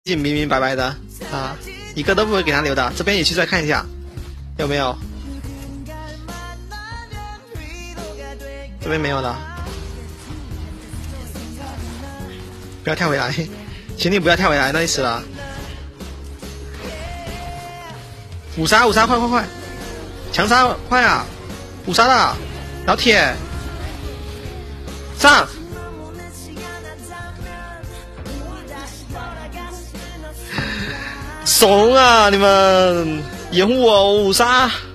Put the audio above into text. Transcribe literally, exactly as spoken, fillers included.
明明白白的啊，一个都不会给他留的。这边也去再看一下，有没有？这边没有的，不要跳回来，请你不要跳回来，那你死了。五杀五杀，快快快，强杀快啊！五杀了，老铁，上！怂啊！你们掩护我，我五杀。